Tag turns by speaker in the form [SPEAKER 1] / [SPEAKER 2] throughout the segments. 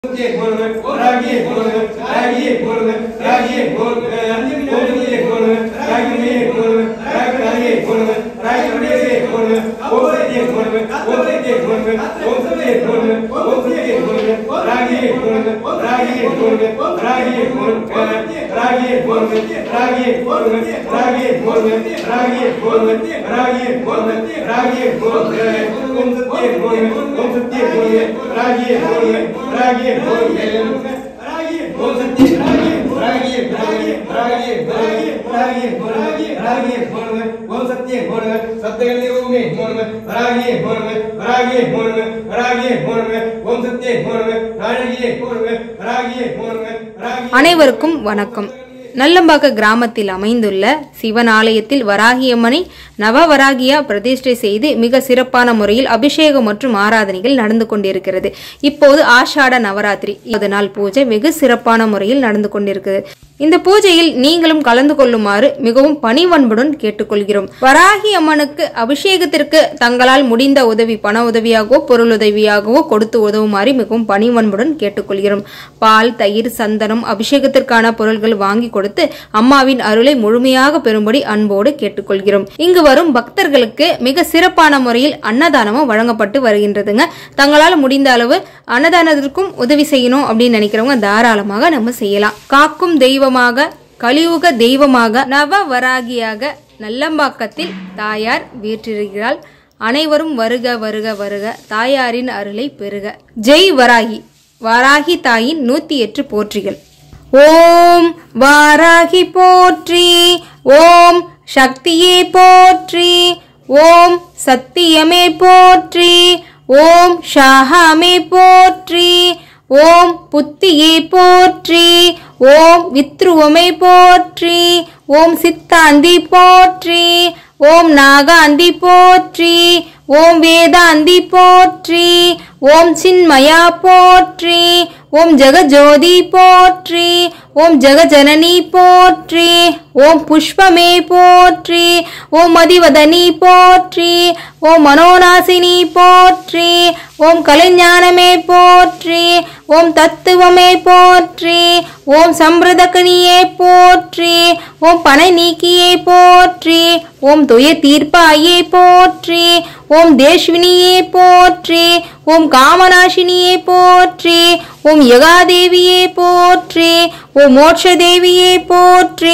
[SPEAKER 1] அனைவருக்கும் வணக்கம். நல்லம்பாக்க கிராமத்தில் அமைந்துள்ள சிவன் ஆலயத்தில் வராகியம்மனை நவவராகியா பிரதிஷ்டை செய்து மிக சிறப்பான முறையில் அபிஷேகம் மற்றும் ஆராதனைகள் நடந்து கொண்டிருக்கிறது. இப்போது ஆஷாட நவராத்திரி நாள் பூஜை வெகு சிறப்பான முறையில் நடந்து கொண்டிருக்கிறது. இந்த பூஜையில் நீங்களும் கலந்து கொள்ளுமாறு மிகவும் பணிவன்புடன் கேட்டுக்கொள்கிறோம். வராகி அம்மனுக்கு அபிஷேகத்திற்கு தங்களால் முடிந்த உதவி, பண உதவியாகவோ பொருள் உதவியாகவோ கொடுத்து உதவுமாறு மிகவும் பணிவன்புடன் கேட்டுக்கொள்கிறோம். பால், தயிர், சந்தனம், அபிஷேகத்திற்கான பொருள்கள் வாங்கி கொடுத்து அம்மாவின் அருளை முழுமையாக பெறும்படி அன்போடு கேட்டுக்கொள்கிறோம். இங்கு வரும் பக்தர்களுக்கு மிக சிறப்பான முறையில் அன்னதானமும் வழங்கப்பட்டு வருகின்றதுங்க. தங்களால் முடிந்த அளவு அன்னதானத்திற்கும் உதவி செய்யணும் அப்படின்னு நினைக்கிறவங்க தாராளமாக நம்ம செய்யலாம். காக்கும் தெய்வமாக, கலியுக தெய்வமாக, நவவராகியாக நல்லம்பாக்கத்தில் தாயார் வீற்றிருக்கிறாள். அனைவரும் வருக வருக வருக, தாயாரின் அருளை பெறுக. ஜெய் வராகி. வாராகி தாயின் 108 போற்றிகள். ஓம் வாராகி போற்றி, ஓம் சக்தியே போற்றி, ஓம் சத்தியமே போற்றி, ஓம் ஷாஹாமே போற்றி, ஓம் புத்தியே போற்றி, ஓம் வித்ருவமே போற்றி, ஓம் சித்தாந்தி போற்றி, ஓம் நாகாந்தி போற்றி, ஓம் வேதாந்தி போற்றி, ஓம் சின்மயா போற்றி, ஓம் ஜெகஜோதி போற்றி, ஓம் ஜெகஜனனி போற்றி, ஓம் புஷ்பமே போற்றி, ஓம் மதிவதனி போற்றி, ஓம் மனோநாசினி போற்றி, ஓம் கலைஞானமே போற்றி, ஓம் தத்துவமே போற்றி, ஓம் சம்பிரதகனியே போற்றி, ஓம் பனை நீக்கியே போற்றி, ஓம் துய தீர்ப்பாயே போற்றி, ஓம் தேஷ்வினியே போற்றி, ஓம் காமநாசினியே போற்றி, ஓம் யகாதேவியே போற்றி, ஓம் மோட்ச தேவியே போற்றி,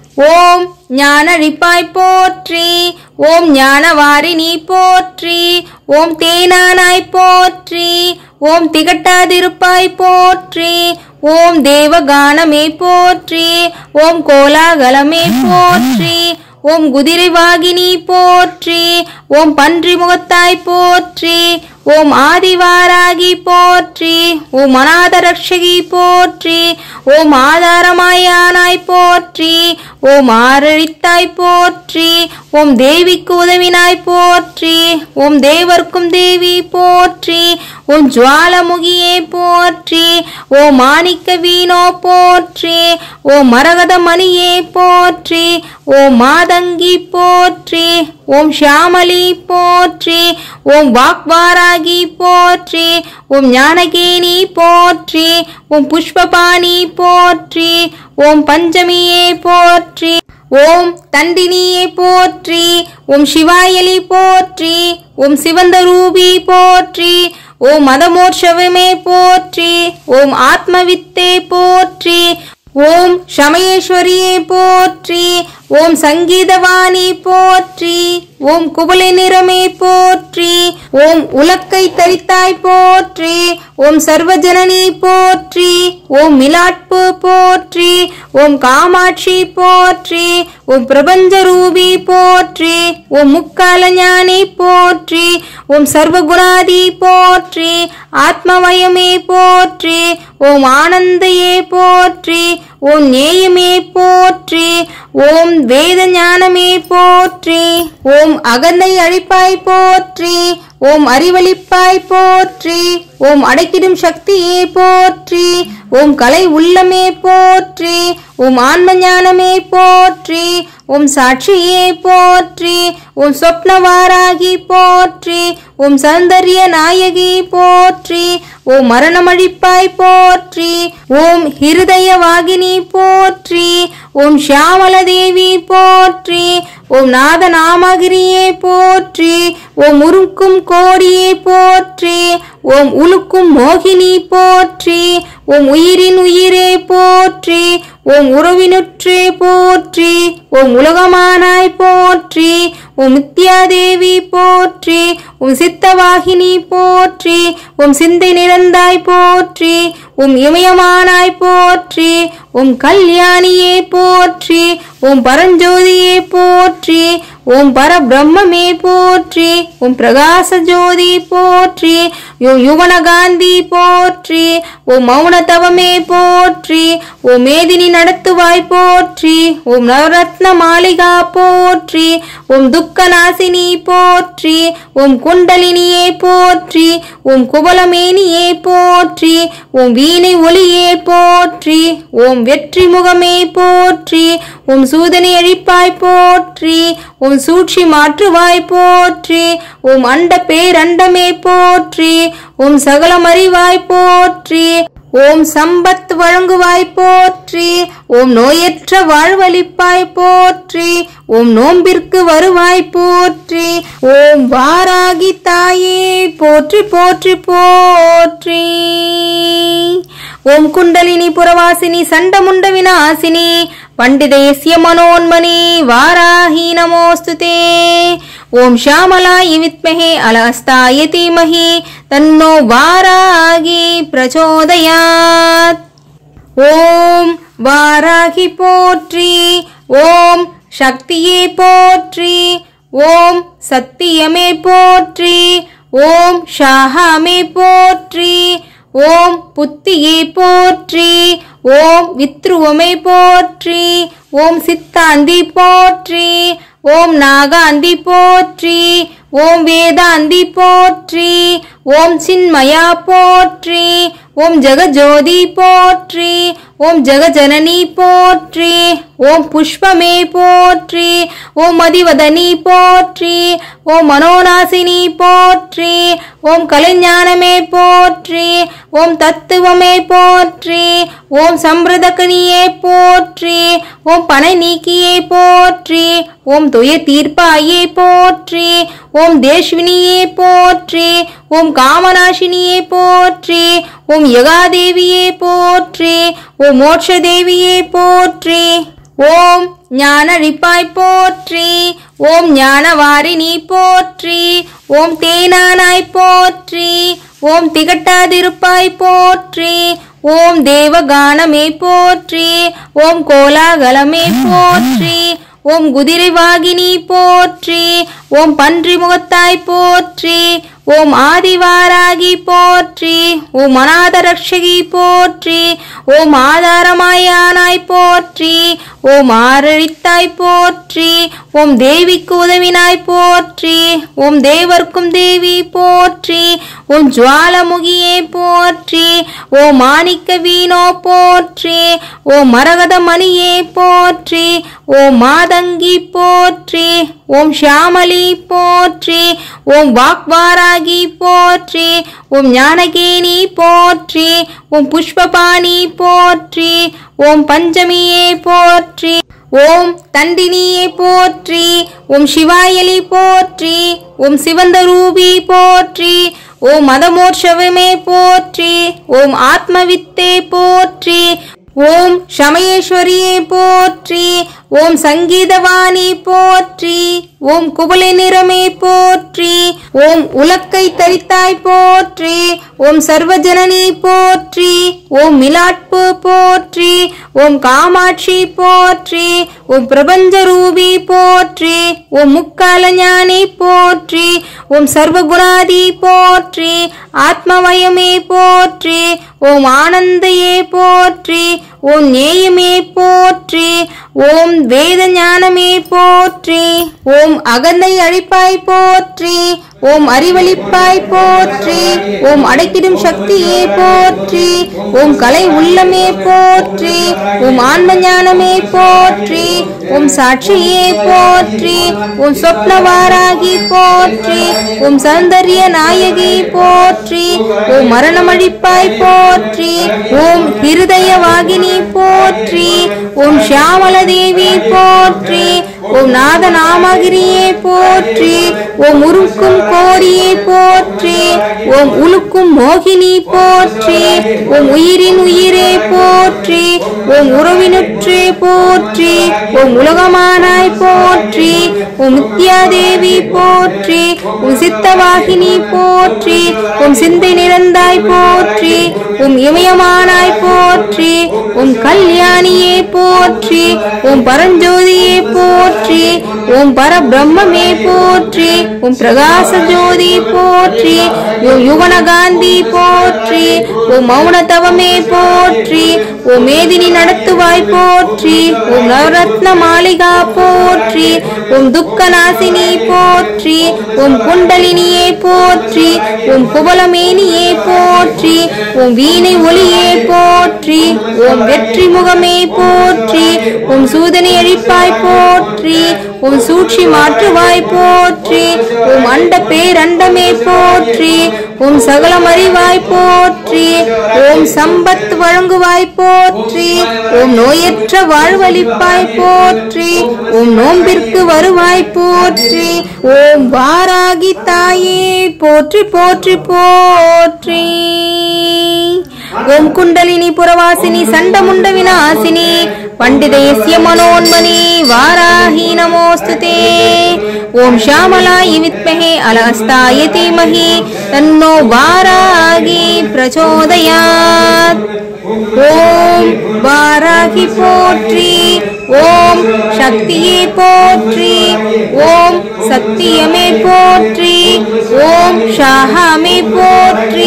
[SPEAKER 1] ஓம் ஞானழிப்பாய் போற்றி, ஓம் ஞானவாரிணி போற்றி, ஓம் தேனானாய் போற்றி, ஓம் திகட்டாதிருப்பாய் போற்றி, ஓம் தேவகானமே போற்றி, ஓம் கோலாகலமே போற்றி, ஓம் குதிரை வாகினி போற்றி, ஓம் பன்றி முகத்தாய் போற்றி, ஓம் ஆதிவாராகி போற்றி, ஓம் அநாத ரக்ஷகி போற்றி, ஓம் ஆதாரமாயானாய் போற்றி, ஓம் ஆரழித்தாய் போற்றி, ஓம் தேவிக்கு உதவினாய் போற்றி, ஓம் தேவர்க்கும் தேவி போற்றி, ஓம் ஜுவாலமுகியே போற்றி, ஓம் மாணிக்க வீணோ போற்றி, ஓம் மரகத மணியே போற்றி, ஓம் மாதங்கி போற்றி, ஓம் ஷியாமலி போற்றி, ஓம் வாக்வாராகி போற்றி, ஓம் ஞானகேனி போற்றி, ஓம் புஷ்பபாணி போற்றி, ஓம் பஞ்சமியே போற்றி, ஓம் தண்டினியே போற்றி, ஓம் சிவாயலி போற்றி, ஓம் சிவந்த ரூபி போற்றி, ஓம் மதமோட்சவமே போற்றி, ஓம் ஆத்மவித்தே போற்றி, ஓம் சமயேஸ்வரியே போற்றி, ஓம் சங்கீதவாணி போற்றி, ஓம் குவளை நிறமே போற்றி, ஓம் உலக்கை தரித்தாய் போற்றி, ஓம் சர்வஜனனி போற்றி, ஓம் மிலாட்பு போற்றி, ஓம் காமாட்சி போற்றி, ஓம் பிரபஞ்ச ரூபி போற்றி, ஓம் முக்கால ஞானி போற்றி, ஓம் சர்வகுணாதி போற்றி, ஆத்மவயமே போற்றி, ஓம் ஆனந்தையே போற்றி, ஓம் நேயமே போற்றி, ஓம் வேத ஞானமே போற்றி, ஓம் அகந்தை அழிப்பாய் போற்றி, ஓம் அறிவளிப்பாய் போற்றி. ஓம் அடக்கிடும் சக்தியே போற்றி. ஓம் கலை உள்ளமே போற்றி. ஓம் ஆன்ம ஞானமே போற்றி. ஓம் சாட்சியே போற்றி. ஓம் சொப்னவாராகி போற்றி. ஓம் சௌந்தர்ய நாயகி போற்றி. ஓம் மரணமழிப்பாய் போற்றி. ஓம் ஹிருதய வாகினி போற்றி. ஓம் ஷியாமல தேவி போற்றி. ஓம் நாத நாமகிரியே போற்றி. ஓம் உருக்கும் கோடியே போற்றி. ஓம் உலுக்கும் மோகினி போற்றி. ஓம் உயிரின் உயிரே போற்றி. ஓம் உறவினுற்றே போற்றி. ஓம் உலகமானாய் போற்றி. ஓம் நித்யாதேவி போற்றி. ஓம் சித்தவாகினி போற்றி. ஓம் சிந்தை நிறந்தாய் போற்றி. ஓம் இமயமானாய் போற்றி. ஓம் கல்யாணியே போற்றி. ஓம் பரஞ்சோதியே போற்றி. ஓம் பரபிரம்மே போற்றி. ஓம் பிரகாச ஜோதி போற்றி. ஓம் யுவனகாந்தி போற்றி. ஓம் மௌன தவமே போற்றி. ஓம் மேதினி நடத்துவாய் போற்றி. ஓம் நவரத்ன மாளிகா போற்றி. ஓம் துக்க நாசினி போற்றி. ஓம் குண்டலினியே போற்றி. ஓம் குபலமேனியே போற்றி. ஓம் வீணை ஒளியே போற்றி. ஓம் வெற்றி முகமே போற்றி. ஓம் சூதனை அழிப்பாய் போற்றி. ஓம் சூழ்ச்சி மாற்றுவாய் போற்றி. ஓம் அண்ட பேரண்டமே போற்றி. ஓம் சகலம் அறிவாய் போற்றி. ஓம் சம்பத் வழங்குவாய் போற்றி. ஓம் நோயற்ற வாழ்வளிப்பாய் போற்றி. ஓம் நோம்பிற்கு வருவாய் போற்றி. ஓம் வாராகி தாயே போற்றி போற்றி போற்றி. ஓம் குண்டலினி புரவாசினி சண்டமுண்ட விநாசினி பண்டிதேஸ்ய மனோன்மணி வாராஹி நமோஸ்துதே. ஓம் ஷியாமலாய வித்மஹே அலஹஸ்தாய தீமஹி தன்னோ வாராகி பிரச்சோதயாத். ஓம் வாராகி போற்றி. ஓம் சக்தியே போற்றி. ஓம் சத்தியமே போற்றி. ஓம் ஷாஹாமே போற்றி. ஓம் புத்தியே போற்றி. ஓம் வித்ருவமே போற்றி. ஓம் சித்தாந்தி போற்றி. ஓம் நாகாந்தி போற்றி. ஓம் வேதாந்தி போற்றி. ஓம் சின்மயா போற்றி. ஓம் ஜெகஜோதி போற்றி. ஓம் ஜெகஜனனி போற்றி. ஓம் புஷ்பமே போற்றி. ஓம் மதிவதனி போற்றி. ஓம் மனோநாசினி போற்றி. ஓம் கலைஞானமே போற்றி. ஓம் தத்துவமே போற்றி. ஓம் சம்பிரதகனியே போற்றி. ஓம் பனை நீக்கியே போற்றி. ஓம் துய தீர்ப்பாயே போற்றி. ஓம் தேஷ்வினியே போற்றி. ஓம் காமநாசினியே போற்றி. ஓம் யகாதேவியே போற்றி. ஓம் மோட்சதேவியே போற்றி. ஓம் ஞானழிப்பாய் போற்றி. ஓம் ஞானவாரிணி போற்றி. ஓம் தேனானாய் போற்றி. ஓம் திகட்டாதிருப்பாய் போற்றி. ஓம் தேவகானமே போற்றி. ஓம் கோலாகலமே போற்றி. ஓம் குதிரை வாகினி போற்றி. ஓம் பன்றி முகத்தாய் போற்றி. ஓம் ஆதிவாராகி போற்றி. ஓம் அநாத ரக்ஷகி போற்றி. ஓம் ஆதாரமாயானாய் போற்றி. ஓம் ஆரழித்தாய் போற்றி. ஓம் தேவிக்கு உதவினாய் போற்றி. ஓம் தேவர்க்கும் தேவி போற்றி. ஓம் ஜுவாலமுகியே போற்றி. ஓம் மாணிக்க வீணோ போற்றி. ஓம் மரகத மணியே போற்றி. ஓம் மாதங்கி போற்றி. ஓம் ஷியாமலி போற்றி. ஓம் வாக்வாராகி போற்றி. ஓம் ஞானகேனி போற்றி. ஓம் புஷ்பபாணி போற்றி. ஓம் பஞ்சமியே போற்றி. ஓம் தண்டினியே போற்றி. ஓம் சிவாயலி போற்றி. ஓம் சிவந்த ரூபி போற்றி. ஓம் மதமோட்சவமே போற்றி. ஓம் ஆத்மவித்தே போற்றி. ஓம் சமயேஸ்வரியே போற்றி. ஓம் சங்கீதவாணி போற்றி. ஓம் குவளை நிறமே போற்றி. ஓம் உலக்கை தரித்தாய் போற்றி. ஓம் சர்வஜனனி போற்றி. ஓம் மிலாட்பு போற்றி. ஓம் காமாட்சி போற்றி. ஓம் பிரபஞ்ச ரூபி போற்றி. ஓம் முக்கால ஞானி போற்றி. ஓம் சர்வகுணாதி போற்றி. ஆத்மவயமே போற்றி. ஓம் ஆனந்தையே போற்றி. ஓம் நேயமே போற்றி. ஓம் வேத ஞானமே போற்றி. ஓம் அகந்தை அழிப்பாய் போற்றி. ஓம் அறிவளிப்பாய் போற்றி. ஓம் அடைத்திடும் சக்தியே போற்றி. ஓம் கலை உள்ளமே போற்றி. ஓம் ஆன்ம ஞானமே போற்றி. ஓம் சாட்சியே போற்றி. ஓம் சொப்னவாராகி போற்றி. ஓம் சௌந்தர்ய நாயகி போற்றி. ஓம் மரணமழிப்பாய் போற்றி. ஓம் ஹிருதய வாகினி போற்றி. ஓம் ஷியாமல தேவி போற்றி. ஓம் நாத நாமகிரியே போற்றி. ஓம் உருக்கும் கோரியே போற்றி. ஓம் உலுக்கும் மோகினி போற்றி. ஓம் உயிரின் உயிரே போற்றி. ஓம் உறவினுற்றே போற்றி. ஓம் உலகமானாய் போற்றி. ஓம் நித்யாதேவி போற்றி. ஓம் சித்தவாகினி போற்றி. ஓம் சிந்தை நிறந்தாய் போற்றி. ஓம் இமயமானாய் போற்றி. ஓம் கல்யாணியே போற்றி. ஓம் பரஞ்சோதியே போற்றி. ஓம் பரபிரம்மே போற்றி. ஓம் பிரகாச ஜோதி போற்றி. ஓம் யுவனகாந்தி போற்றி. ஓம் மௌன தவமே போற்றி. ஓம் மேதினி நடத்துவாய் போற்றி. ஓம் நவரத்ன மாளிகா போற்றி. ஓம் துக்க நாசினி போற்றி. ஓம் குண்டலினியே போற்றி. ஓம் குபலமேனியே போற்றி. ஓம் வீணை ஒளியே போற்றி. ஓம் வெற்றி முகமே போற்றி. ஓம் சூதனை அழிப்பாய் போற்றி. ஓம் சூழ்ச்சி மாற்றுவாய் போற்றி. ஓம் அண்ட பேரண்டமே போற்றி. ஓம் சகலம் அறிவாய் போற்றி. ஓம் சம்பத் வழங்குவாய் போற்றி. ஓம் நோயற்ற வாழ்வளிப்பாய் போற்றி. ஓம் நோம்பிற்கு வருவாய் போற்றி. ஓம் வாராகி தாயே போற்றி போற்றி போற்றி. ஓம் குண்டலினி புரவாசினி சண்டமுண்ட விநாசினி பண்டிதேஸ்ய மனோன்மணி வாராஹி நமோஸ்துதே. ஓம் ஷாமலாய வித்மஹே அலஹஸ்தாய தீமஹி தன்னோ வாராகி பிரச்சோதயாத். ஓம் வாராகி போற்றி. ஓம் சக்தியே போற்றி. ஓம் சத்தியமே போற்றி. ஓம் ஷாஹாமே போற்றி.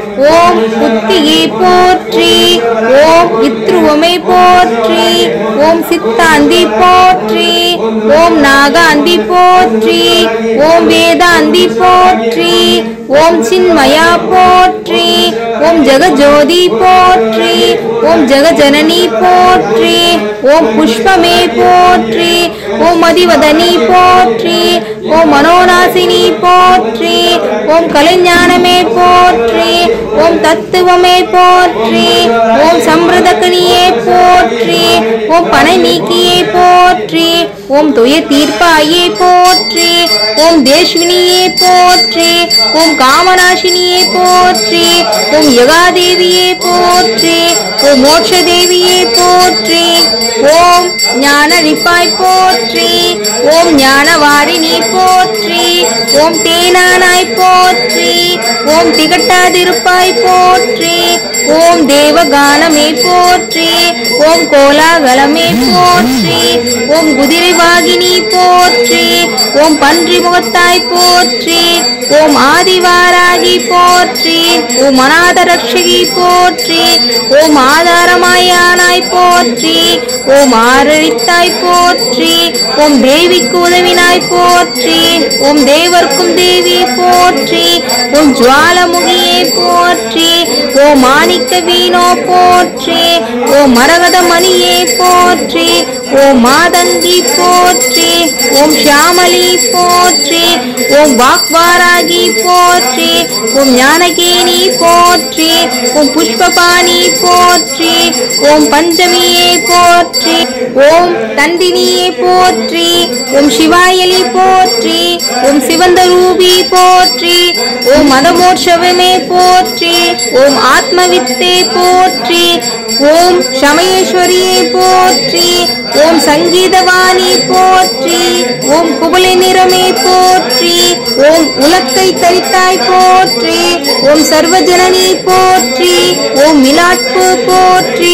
[SPEAKER 1] ஓம் புத்தியே போற்றி. ஓம் வித்ருவமே போற்றி. ஓம் சித்தாந்தி போற்றி. ஓம் நாகாந்தி போற்றி. ஓம் வேதாந்தி போற்றி. ஓம் சின்மயா போற்றி. ஓம் ஜெகஜோதி போற்றி. ஓம் ஜெகஜனனி போற்றி. ஓம் புஷ்பமே போற்றி. ஓம் மதிவதனி போற்றி. ஓம் மனோநாசினி போற்றி. ஓம் கலைஞானமே போற்றி. ஓம் தத்துவமே போற்றி. ஓம் சம்பிரதகனியே போற்றி. ஓம் பனை நீக்கியே போற்றி. ஓம் துய தீர்ப்பாயே போற்றி. ஓம் தேஷ்வினியே போற்றி. ஓம் காமநாசினியே போற்றி. ஓம் யகாதேவியே போற்றி. ஓம் மோட்ச தேவியே போற்றி. ஓம் ஞானரிப்பாய் போற்றி. ஓம் ஞானவாரிணி போற்றி. ஓம் தேனானாய் போற்றி. ஓம் திகட்டாதிருப்பாய் போற்றி. ஓம் தேவகானமே போற்றி. ஓம் கோலாகலமே போற்றி. ஓம் குதிரை வாகினி போற்றி. ஓம் பன்றி முகத்தாய் போற்றி. ஓம் ஆதிவாராகி போற்றி. ஓம் அநாத ரக்ஷகி போற்றி. ஓம் ஆதாரமாயானாய் போற்றி. ஓம் ஆரழித்தாய் போற்றி. ஓம் தேவிக்கு உதவினாய் போற்றி. ஓம் தேவர்க்கும் தேவி போற்றி. ஓம் ஜுவாலமுகியே போற்றி. ஓம் மாணிக்க வீணோ போற்றி. ஓம் மரகத மணியே போற்றி. ஓம் மாதங்கி போற்றி. ஓம் ஷியாமலி போற்றி. ஓம் வாக்வாராகி போற்றி. ஓம் ஞானகேனி போற்றி. ஓம் புஷ்பபாணி போற்றி. ஓம் பஞ்சமியே போற்றி. ஓம் தந்தினியே போற்றி. ஓம் சிவாயலி போற்றி. ஓம் சிவந்த ரூபி போற்றி. ஓம் மதமோட்சவமே போற்றி. ஓம் ஆத்மவித்தே போற்றி. ஓம் சமயேஸ்வரியே போற்றி. ஓம் சங்கீதவாணி போற்றி. ஓம் குபலை நிறமே போற்றி. ஓம் உலக்கை தரித்தாய் போற்றி. ஓம் சர்வஜனனி போற்றி. ஓம் மிலாட்பு போற்றி.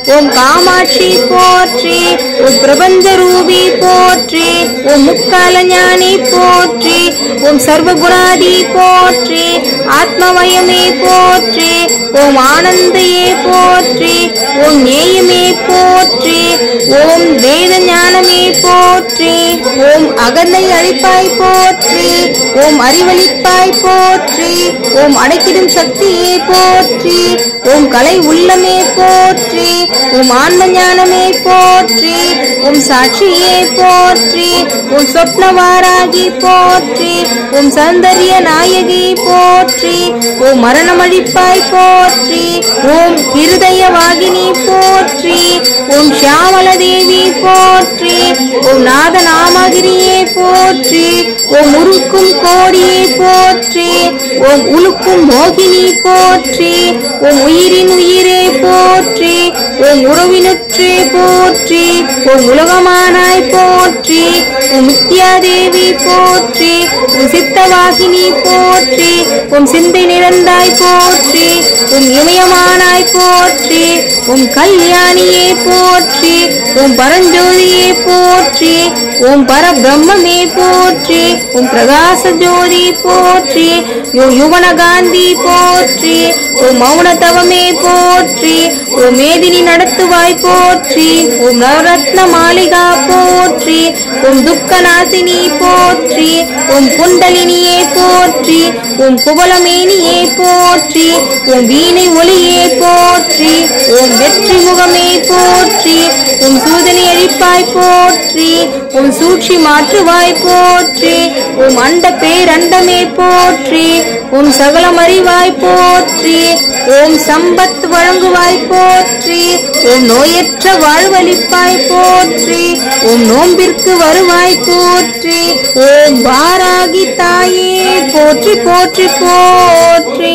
[SPEAKER 1] ஓம் காமாட்சி போற்றி, ஓம் பிரபஞ்ச ரூபி போற்றி, ஓம் முக்கால ஞானி போற்றி, ஓம் சர்வகுணாதி போற்றி, ஆத்மமயமே போற்றி, ஓம் ஆனந்தையே போற்றி, ஓம் நேயமே போற்றி, ஓம் வேத ஞானமே போற்றி, ஓம் அகந்தை அழிப்பாய் போற்றி, ஓம் அறிவழிப்பாய் போற்றி, ஓம் அடக்கிடும் சக்தியே போற்றி, ஓம் கலை உள்ளமே போற்றி, ஓம் ஆன்ம ஞானமே போற்றி, ஓம் சாட்சியே போற்றி, ஓம் சொப்னவாராகி போற்றி, ஓம் சௌந்தர்ய நாயகி போற்றி, ஓம் மரணமழிப்பாய் போற்றி, ஓம் இருதய வாகினி போற்றி, ஓம் ஷியாமல தேவி போற்றி, ஓம் நாதநாமகிரியே போற்றி, ஓம் உருக்கும் கோடியே போற்றி, ஓம் உலுக்கும் மோகினி போற்றி, ஓம் உயிரின் உயிரே போற்றி, ஓம் உறவினுற்றே போற்றி, ஓம் உலகமானாய் போற்றி, ஓம் மித்யாதேவி போற்றி, ஓம் சித்தவாகினி போற்றி, ஓம் சிந்தை நிறந்தாய் போற்றி, ஓம் இமயமானாய் போற்றி, ஓம் கல்யாணியே போற்றி, ஓம் பரஞ்சோதியே போற்றி, ஓம் பரபிரம்மே போற்றி, ஓம் பிரகாச ஜோதி போற்றி, ஓம் யுவன காந்தி போற்றி, ஓம் மௌன தவமே போற்றி, ஓம் மேதினி நடத்துவாய் போற்றி, ஓம் நவரத்ன மாளிகா போற்றி, ஓம் துக்க நாசினி போற்றி, ஓம் குண்டலினியே போற்றி, ஓம் குவலமேனியே போற்றி, ஓம் வீணை ஒளியே போற்றி, ஓம் வெற்றி முகமே போற்றி, ஓம் சூதனை அழிப்பாய் போற்றி, ஓம் சூழ்ச்சி மாற்றுவாய் போற்றி, ஓம் அண்ட பேரண்டமே போற்றி, ஓம் சகலம் அறிவாய் போற்றி, ஓம் சம்பத் வழங்குவாய் போற்றி, ஓம் நோயற்ற வாழ்வழிப்பாய் போற்றி, ஓம் நோம்பிற்கு வருவாய் போற்றி, ஓம் வாராகி தாயே போற்றி போற்றி போற்றி,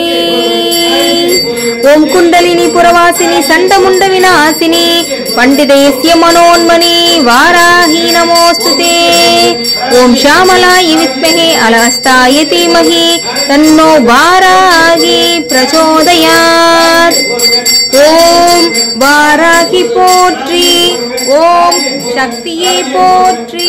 [SPEAKER 1] ஓம் குண்டலினி புரவாசினி சண்டமுண்ட விநாசினி பண்டிதேஸ்ய மனோன்மணி வாராஹி நமோஸ்துதே, ஓம் ஷாமலாய வித்மஹே அலஸ்தாய தீமஹி தன்னோ வாராகி பிரச்சோதயாத், ஓம் வாராகி போற்றி, ஓம் சக்தியே போற்றி,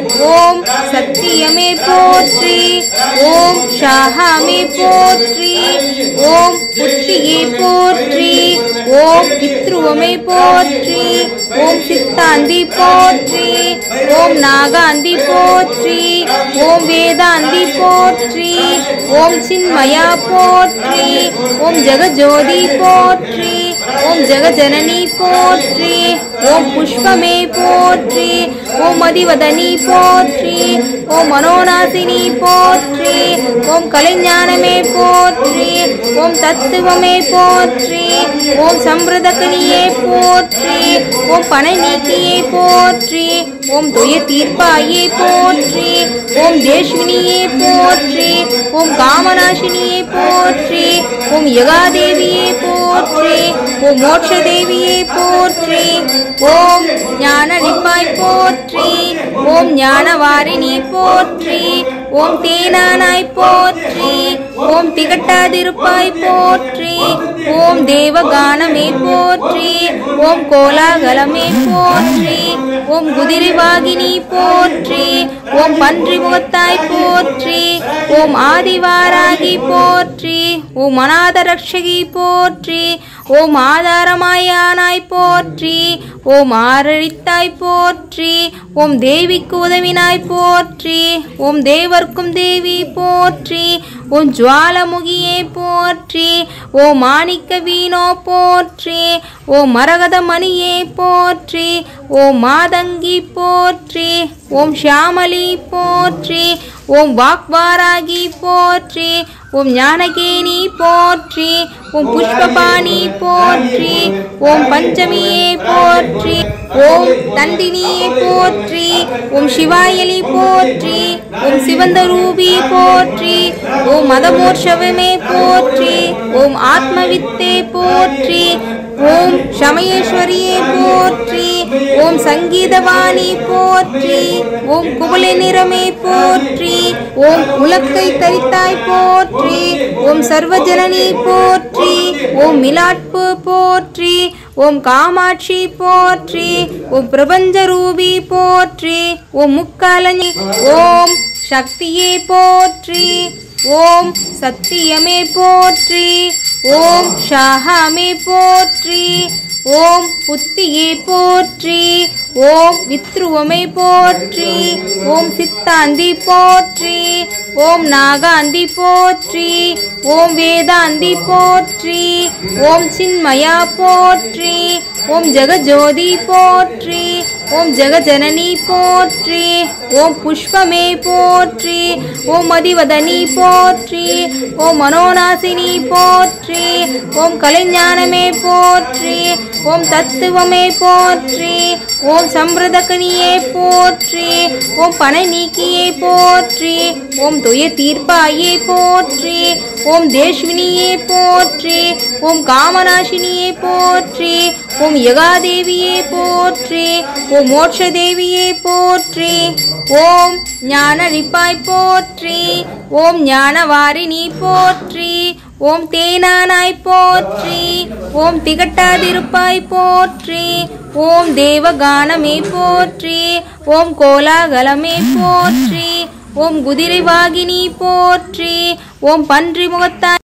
[SPEAKER 1] ஓம் சத்தியமே போற்றி, ஓம் ஷாஹாமே போற்றி, ஓம் புத்தியே போற்றி, ஓம் பித்ருவமே போற்றி, ஓம் சித்தாந்தி போற்றி, ஓம் நாகாந்தி போற்றி, ஓம் வேதாந்தி போற்றி, ஓம் சின்மயா போற்றி, ஓம் ஜெகஜோதி போற்றி, ஓம் ஜெகஜனனி போற்றி, ஓம் புஷ்பமே போற்றி, ஓம் மதிவதனி போற்றி, ஓம் மனோநாசினி போற்றி, ஓம் கலைஞானமே போற்றி, ஓம் தத்துவமே போற்றி, ஓம் சம்பிரதகனியே போற்றி, ஓம் பனை நீக்கியே போற்றி, ஓம் துய தீர்ப்பாயே போற்றி, ஓம் தேஷ்வினியே போற்றி, ஓம் காமநாசினியே போற்றி, ஓம் யகாதேவியே போற்றி, ஓம் மோட்ச தேவியே போற்றி, ஓம் ஞான நிப்பாய் போற்றி, ஓம் ஞானவாரிணி போற்றி, ஓம் தேனானாய் போற்றி, ஓம் திகட்டாதிருப்பாய் போற்றி, ஓம் தேவகானமே போற்றி, ஓம் கோலாகலமே போற்றி, ஓம் குதிரைவாகினி போற்றி, ஓம் பன்றி முகத்தாய் போற்றி, ஓம் ஆதிவாராகி போற்றி, ஓம் அநாத ரக்ஷகி போற்றி, ஓம் ஆதாரமாயானாய் போற்றி, ஓம் ஆரழித்தாய் போற்றி, ஓம் தேவிக்கு உதவினாய் போற்றி, ஓம் தேவர்க்கும் தேவி போற்றி, ஓம் ஜுவாலமுகியே போற்றி, ஓம் மாணிக்க வீணோ போற்றி, ஓம் மரகத மணியே போற்றி, ஓம் மாதங்கி போற்றி, ஓம் ஷியாமலி போற்றி, ஓம் வாக்வாராகி போற்றி, ஓம் ஞானகேனி போற்றி, ஓம் புஷ்பபாணி போற்றி, ஓம் பஞ்சமியே போற்றி, ஓம் தண்டினியே போற்றி, ஓம் சிவாயலி போற்றி, ஓம் சிவந்த ரூபி போற்றி, ஓம் மதமோர்ஷவமே போற்றி, ஓம் ஆத்மவித்தே போற்றி, ஓம் சமயேஸ்வரியே போற்றி, ஓம் சங்கீதவாணி போற்றி, ஓம் குவளை நிறமே போற்றி, ஓம் உலக்கை தரித்தாய் போற்றி, ஓம் சர்வஜனனி போற்றி, ஓம் மிலாட்பு போற்றி, ஓம் காமாட்சி போற்றி. ஓம் பிரபஞ்ச ரூபி போற்றி. ஓம் முக்காலனி. ஓம் சக்தியே போற்றி. ஓம் சத்தியமே போற்றி. ஓம் ஷாஹாமே போற்றி. ஓம் புத்தியே போற்றி. ஓம் வித்ருவமே போற்றி. ஓம் சித்தாந்தி போற்றி. ஓம் நாகாந்தி போற்றி. ஓம் வேதாந்தி போற்றி. ஓம் சின்மயா போற்றி. ஓம் ஜெகஜோதி போற்றி. ஓம் ஜெகஜனனி போற்றி. ஓம் புஷ்பமே போற்றி. ஓம் மதிவதனி போற்றி. ஓம் மனோநாசினி போற்றி. ஓம் கலைஞானமே போற்றி. ஓம் தத்துவமே போற்றி. ஓம் சம்பிரதகனியே போற்றி. ஓம் பனை நீக்கியே போற்றி. ஓம் துய தீர்ப்பாயே போற்றி. ஓம் தேஷ்வினியே போற்றி. ஓம் காமநாசினியே போற்றி. ஓம் யகாதேவியே போற்றி. ஓம் மோட்ச தேவியே போற்றி. ஓம் ஞானரிப்பாய் போற்றி. ஓம் ஞானவாரிணி போற்றி. ஓம் தேனானாய் போற்றி. ஓம் திகட்டாதிருப்பாய் போற்றி. ஓம் தேவகானமே போற்றி. ஓம் கோலாகலமே போற்றி. ஓம் குதிரை வாகினி போற்றி. ஓம் பன்றி முகத்தாய்